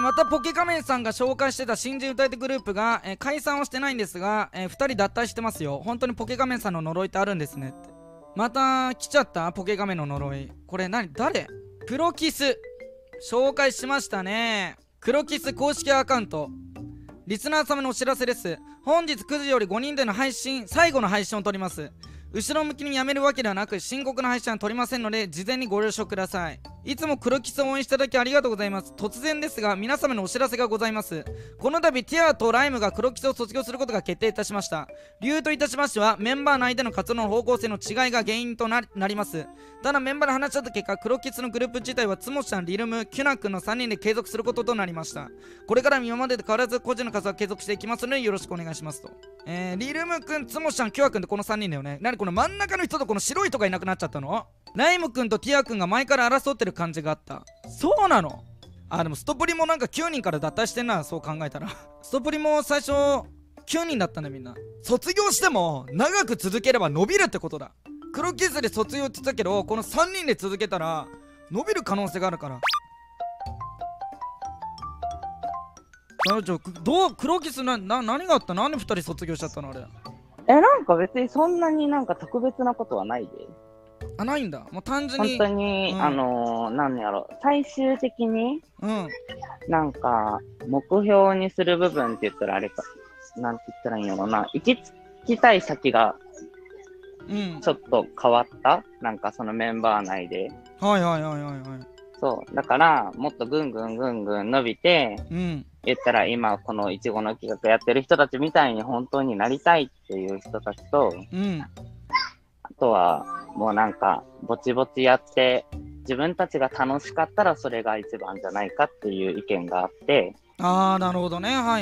またポケカメンさんが紹介してた新人歌い手グループが、解散はしてないんですが、2人脱退してますよ。本当にポケカメンさんの呪いってあるんですねって。また来ちゃったポケカメンの呪い。これ誰？プロキス紹介しましたね。黒キス公式アカウント。リスナー様のお知らせです。本日9時より5人での配信、最後の配信を撮ります。後ろ向きにやめるわけではなく、深刻な配信は撮りませんので、事前にご了承ください。いつも黒キスを応援していただきありがとうございます。突然ですが、皆様のお知らせがございます。この度、ティアとライムが黒キスを卒業することが決定いたしました。理由といたしましては、メンバー内での活動の方向性の違いが原因となります。ただ、メンバーで話し合った結果、黒キスのグループ自体は、つもちゃん、リルム、キュナ君の3人で継続することとなりました。これから今までと変わらず個人の活動は継続していきますので、よろしくお願いしますと。リルム君、つもちゃん、キュア君ってこの3人だよね。何この真ん中の人とこの白い人がいなくなっちゃったの？ライム君とティア君が前から争ってる感じがあった。そうなの？でもストプリもなんか9人から脱退してんな、そう考えたら。ストプリも最初9人だったね、みんな。卒業しても長く続ければ伸びるってことだ。黒キスで卒業って言ったけど、この3人で続けたら伸びる可能性があるから。黒キス何があった？なんで2人卒業しちゃったのあれ。 なんか別にそんなになんか特別なことはないで。 ないんだ。もう単純に。 本当に、なんやろ、最終的に、なんか、目標にする部分って言ったらあれか、なんて言ったらいいんやろな、行き着きたい先が、ちょっと変わった、なんかそのメンバー内で。 はい。 そう。だから、もっとぐんぐん伸びて、言ったら今このいちごの企画やってる人たちみたいに本当になりたいっていう人たちと、あとはもうなんかぼちぼちやって自分たちが楽しかったらそれが一番じゃないかっていう意見があって。 なるほどね。はい。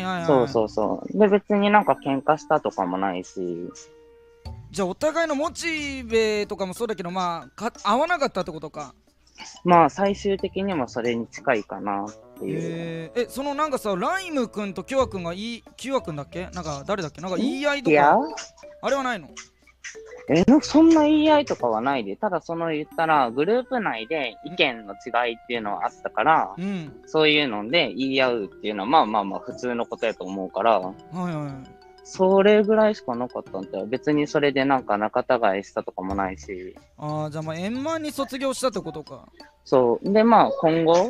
そうで、別になんか喧嘩したとかもないし。 じゃあお互いのモチベとかもそうだけど、合わなかったってことか。 まあ最終的にもそれに近いかなっていう。 そのなんかさ、ライム君とキュア君がキュア君だっけ、なんか誰だっけ、なんか言い合いとかあれはないの？ そんな言い合いとかはないで、ただその言ったらグループ内で意見の違いっていうのはあったから、そういうので言い合うっていうのはまあ普通のことやと思うから、それぐらいしかなかったんだよ。別にそれでなんか仲違いしたとかもないし。 じゃあ円満に卒業したってことか。 そうで、今後、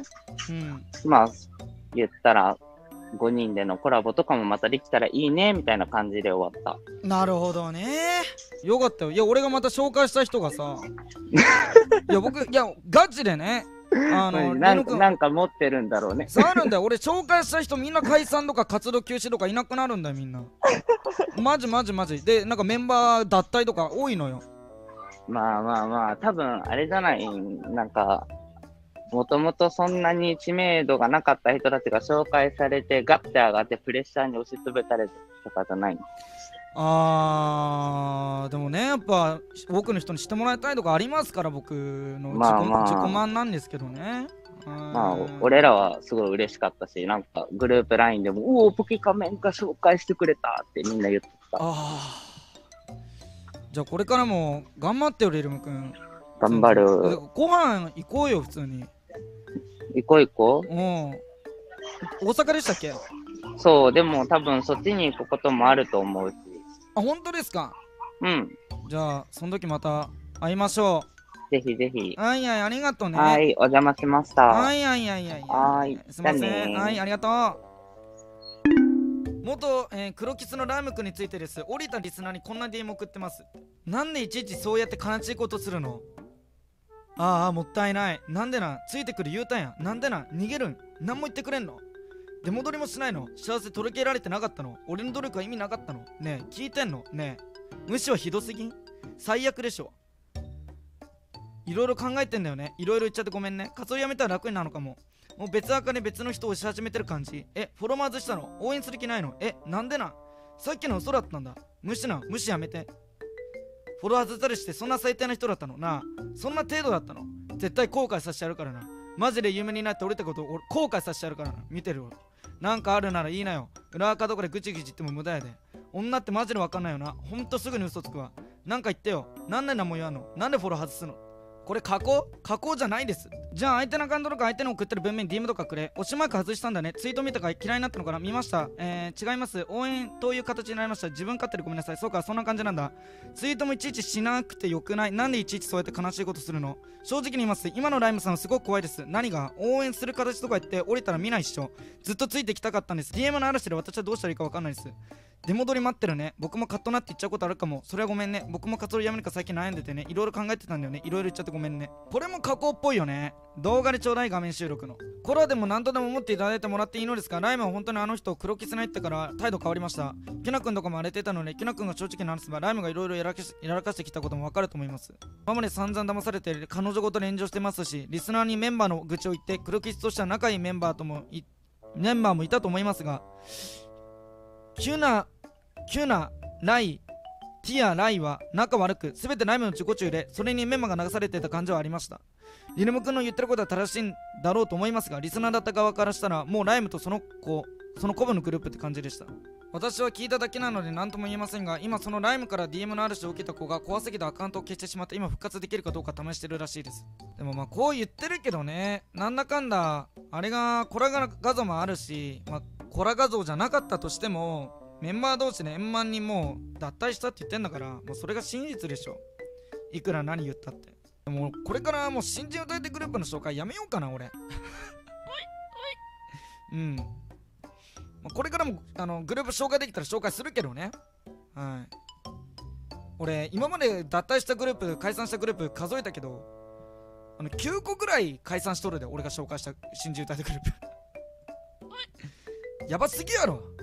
言ったら5人でのコラボとかもまたできたらいいねみたいな感じで終わった。 なるほどね。よかったよ。いや俺がまた紹介した人がさガチでね、 なんか持ってるんだろうね。 あるんだよ。俺紹介した人みんな解散とか活動休止とかいなくなるんだよ、みんな。マジで、なんかメンバー脱退とか多いのよ。 まあ多分あれじゃない、なんかもともとそんなに知名度がなかった人たちが紹介されてガッて上がってプレッシャーに押しつぶされたとかじゃない。 でもね、やっぱ多くの人に知ってもらいたいとかありますから、僕の自己満なんですけどね。 俺らはすごい嬉しかったし、なんかグループ LINE でもポケカメンが紹介してくれたってみんな言ってた。 じゃあこれからも頑張ってよ、リルムくん。 頑張る。 ご飯行こうよ、普通に。 行こう。 大阪でしたっけ？ そう、でも多分そっちに行くこともあると思うし。 本当ですか？じゃあその時また会いましょう。ぜひぜひ。 ありがとうね。 お邪魔しました。 すいません。ありがとう。元、黒キスのライムくんについてです。降りたリスナーにこんな DM 送ってます。なんでいちいちそうやって悲しいことするの？もったいない。なんでなん？ついてくる言うたんや。なんでなん？逃げるん？何も言ってくれんの？出戻りもしないの？幸せ届けられてなかったの？俺の努力は意味なかったの？ねえ、聞いてんの？ねえ、無視はひどすぎん？最悪でしょ。いろいろ考えてんだよね。いろいろ言っちゃってごめんね。活動やめたら楽になるのかも。もう別赤で別の人を押し始めてる感じ。フォロワー外したの？応援する気ないの？なんでなん？さっきの嘘だったんだ。無視やめて。フォロワー外されしてそんな最低な人だったの？なあ、そんな程度だったの？絶対後悔させてやるからな。マジで有名になって俺ってことを後悔させてやるからな。見てるわ。なんかあるならいいなよ。裏垢とかでぐちぐち言っても無駄やで。女ってマジでわかんないよな。ほんとすぐに嘘つくわ。なんか言ってよ。なんで何も言わんの？なんでフォロー外すの？これ加工じゃないです。 じゃあ相手のアカウントとか相手の送ってる文面 DM とかくれ。推しマーク外したんだね。ツイート見たから嫌いになったのかな。見ました。違います。応援という形になりました。自分勝手でごめんなさい。そうか、そんな感じなんだ。ツイートもいちいちしなくてよくない？なんでいちいちそうやって悲しいことするの？正直に言います。今のライムさんはすごく怖いです。何が？応援する形とか言って降りたら見ないっしょ。ずっとついてきたかったんです。DM の嵐で私はどうしたらいいか分かんないです。出戻り待ってるね。僕もカッとなって言っちゃうことあるかも。それはごめんね。僕も活動やめるか最近悩んでてね。いろいろ考えてたんだよね。いろいろ言っちゃってごめんね。これも加工っぽいよね。動画でちょうだい、画面収録の。これはでも何とでも思っていただいてもらっていいのですか？ライムは本当にあの人を黒キスないってから態度変わりました。キュナ君とかも荒れてたので、キュナ君が正直に話せばライムがいろいろやらかしてきたこともわかると思います。今まで散々騙されて彼女ごと炎上してますし、リスナーにメンバーの愚痴を言って黒キスとしては仲いいメンバーもいたと思いますが、キュナ、ライ、ティア、ライは仲悪く、すべてライムの自己中で、それにメンマが流されていた感じはありました。リルム君の言ってることは正しいんだろうと思いますが、リスナーだった側からしたら、もうライムとその子分のグループって感じでした。私は聞いただけなので何とも言えませんが、今そのライムから DM の嵐を受けた子が怖すぎてアカウントを消してしまって、今復活できるかどうか試してるらしいです。でもまあこう言ってるけどね、なんだかんだ、あれがコラ画像もあるし、まあコラ画像じゃなかったとしても、メンバー同士で円満にもう脱退したって言ってんだから、もうそれが真実でしょ。いくら何言ったって。でもこれからもう新人歌い手グループの紹介やめようかな俺。うん。これからもグループ紹介できたら紹介するけどね。はい。俺今まで脱退したグループ、解散したグループ数えたけど、9個ぐらい解散しとるで、俺が紹介した新人歌い手グループ。やばすぎやろ。